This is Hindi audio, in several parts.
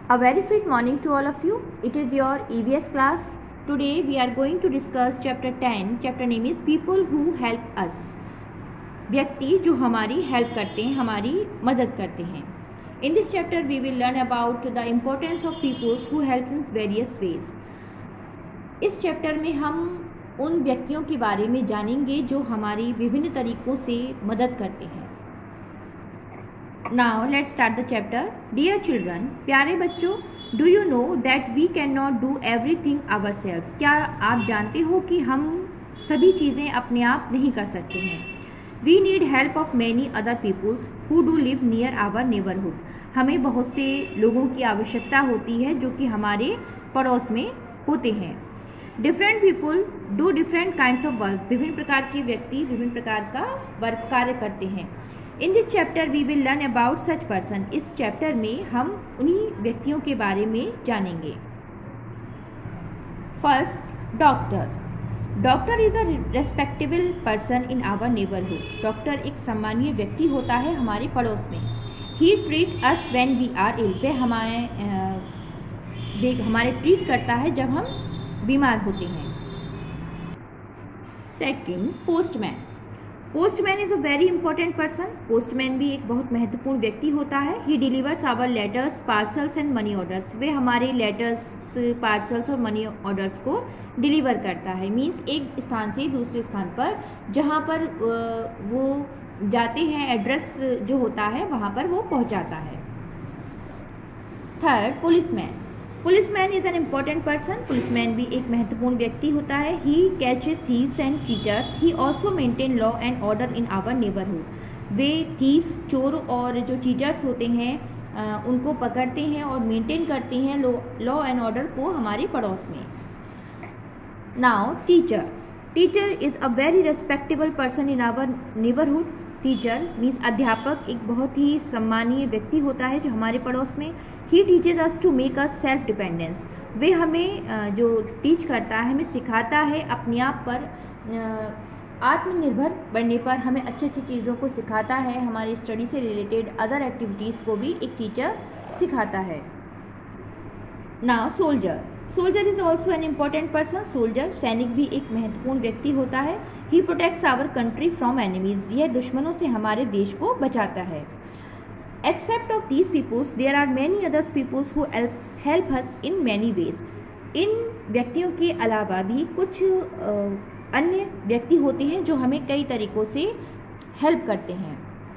A very sweet morning to all of you. It is your EVS class. Today we are going to discuss chapter 10. Chapter name is People Who Help Us. व्यक्ति जो हमारी हेल्प करते हैं, हमारी मदद करते हैं. In this chapter we will learn about the importance of people who help in various ways. इस चैप्टर में हम उन व्यक्तियों के बारे में जानेंगे जो हमारी विभिन्न तरीकों से मदद करते हैं. Now let's start the chapter. Dear children, प्यारे बच्चों, do you know that we cannot do everything ourselves? क्या आप जानते हो कि हम सभी चीज़ें अपने आप नहीं कर सकते हैं. We need help of many other peoples who do live near our neighborhood. हमें बहुत से लोगों की आवश्यकता होती है जो कि हमारे पड़ोस में होते हैं. Different people do different kinds of work. विभिन्न प्रकार के व्यक्ति विभिन्न प्रकार का वर्क कार्य करते हैं. In this chapter we will learn about such person. इस चैप्टर में हम उन्हीं व्यक्तियों के बारे में जानेंगे. First, doctor. Doctor is a respectable person in our neighborhood. Doctor एक सम्मानीय व्यक्ति होता है हमारे पड़ोस में. He treats us when we are ill. वह हमारे ट्रीट करता है जब हम बीमार होते हैं. Second, postman. Postman is a very important person. Postman भी एक बहुत महत्वपूर्ण व्यक्ति होता है. He delivers our letters, parcels and money orders. वे हमारे लेटर्स, पार्सल्स और मनी ऑर्डर्स को डिलीवर करता है. मीन्स एक स्थान से दूसरे स्थान पर जहाँ पर वो जाते हैं, एड्रेस जो होता है वहाँ पर वो पहुँचाता है. Third, policeman. Policeman is an important person. Policeman भी एक महत्वपूर्ण व्यक्ति होता है. He catches thieves and cheaters. He also maintain law and order in our neighborhood. वे थीव्स, चोर और जो चीटर्स होते हैं उनको पकड़ते हैं और मेंटेन करते हैं लॉ एंड ऑर्डर को हमारे पड़ोस में. Now teacher. Teacher is a very respectable person in our neighborhood. Teacher means अध्यापक एक बहुत ही सम्मानीय व्यक्ति होता है जो हमारे पड़ोस में. He teaches us to make us self dependence. वे हमें जो टीच करता है, हमें सिखाता है अपने आप पर आत्मनिर्भर बनने पर. हमें अच्छी अच्छी चीज़ों को सिखाता है. हमारी स्टडी से रिलेटेड अदर एक्टिविटीज़ को भी एक टीचर सिखाता है. Now soldier. Soldier is also an important person. Soldier सैनिक भी एक महत्वपूर्ण व्यक्ति होता है. He protects our country from enemies. यह दुश्मनों से हमारे देश को बचाता है. Except of these peoples there are many others peoples who help us in many ways. इन व्यक्तियों के अलावा भी कुछ अन्य व्यक्ति होते हैं जो हमें कई तरीक़ों से हेल्प करते हैं.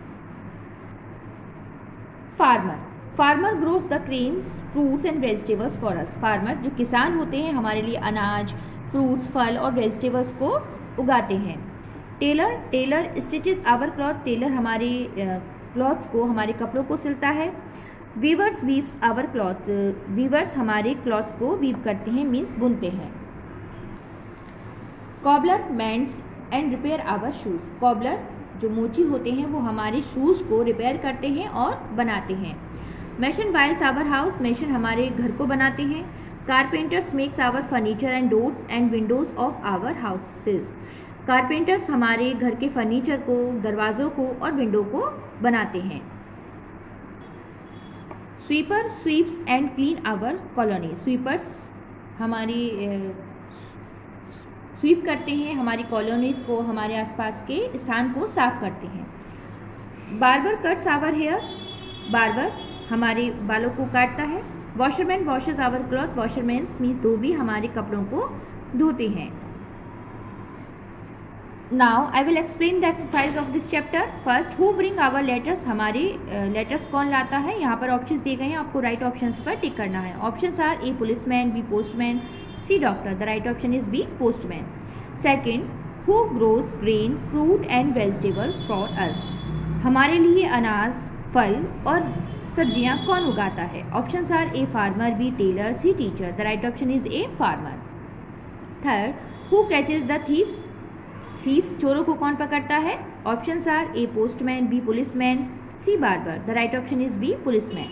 Farmer. Farmer grows the grains, fruits and vegetables for us. Farmer जो किसान होते हैं हमारे लिए अनाज, फ्रूट्स, फल और वेजिटेबल्स को उगाते हैं. Tailor. Tailor stitches our cloth. Tailor हमारे क्लॉथ्स को, हमारे कपड़ों को सिलता है. Weavers weaves our cloth. Weavers हमारे क्लॉथ्स को वीव करते हैं, मीन्स बुनते हैं. Cobbler mends and repair our shoes. Cobbler जो मोची होते हैं वो हमारे शूज़ को रिपेयर करते हैं और बनाते हैं. Mason builds our house. Mason हमारे घर को बनाते हैं. Carpenters makes our furniture and doors and windows of our houses. Carpenters हमारे घर के फर्नीचर को, दरवाज़ों को और विंडो को बनाते हैं. Sweeper sweeps and clean our colony. Sweepers हमारी स्वीप करते हैं, हमारी कॉलोनीज़ को, हमारे आसपास के स्थान को साफ करते हैं. Barber cuts our hair. Barber हमारे बालों को काटता है. Washerman washes our cloth. Washerman means धोबी हमारे कपड़ों को धोते हैं. Now I will explain the exercise of this chapter. First, who bring our letters. हमारे लेटर्स कौन लाता है. यहाँ पर ऑप्शंस दिए गए हैं, आपको राइट ऑप्शंस पर टिक करना है. Options are A policeman, B postman, C doctor. The right option is B postman. Second, who grows grain, fruit and vegetable for us. हमारे लिए अनाज, फल और सब्जियां कौन उगाता है. Options are A farmer, B tailor, C teacher. The right option is A farmer. Third, who catches the thieves. Thieves चोरों को कौन पकड़ता है. Options are A postman, B policeman, C barber. The right option is B policeman.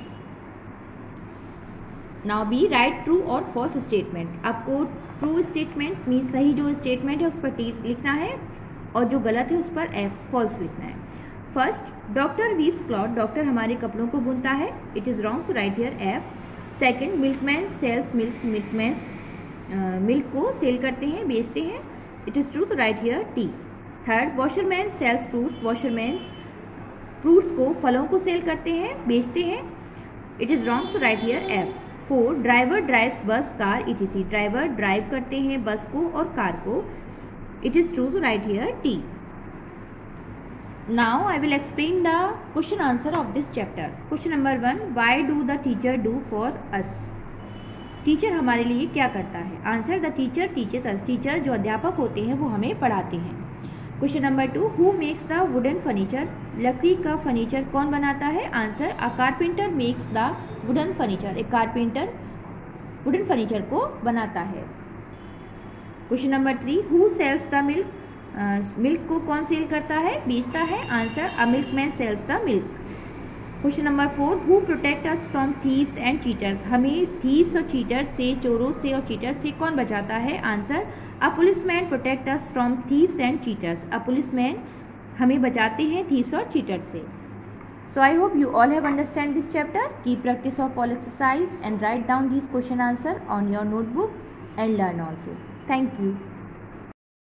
Now B write true और फॉल्स स्टेटमेंट. आपको ट्रू स्टेटमेंट मीन्स सही जो स्टेटमेंट है उस पर टी लिखना है और जो गलत है उस पर एफ फॉल्स लिखना है. First, doctor weaves cloth. Doctor हमारे कपड़ों को बुनता है. It is wrong, so write here F. Second, milkman sells milk, milkman milk को सेल करते हैं, बेचते हैं, इट इज़ ट्रू, तो write here T. Third, washerman sells fruits, washerman fruits को, फलों को सेल करते हैं, बेचते हैं, it is wrong, so write here F. Four, driver drives bus car etc, driver drive करते हैं बस को और कार को, इट इज़ ट्रू, तो write here T. Now I will explain the question answer of this chapter. Question number 1, why do the teacher do for us, teacher हमारे लिए क्या करता है। Answer, the teacher teachers us, teacher जो अध्यापक होते हैं वो हमें पढ़ाते हैं। Question number 2, who makes the wooden furniture, लकड़ी का फर्नीचर कौन बनाता है। Answer, a carpenter makes the wooden furniture, एक कारपेंटर वुडन फर्नीचर को बनाता है। Question number 3, who sells the milk, milk को कौन सेल करता है, बेचता है। Answer, a milkman sells the milk. Question number 4, who protect us from thieves and cheaters, हमें थीव्स और चीटर्स से, चोरों से और चीटर्स से कौन बचाता है। Answer, a policeman protect us from thieves and cheaters, a policeman हमें बचाते हैं थीव्स और चीटर्स से। So I hope you all have understand this chapter. Keep practice of all exercise and write down these question answer on your notebook and learn also. Thank you.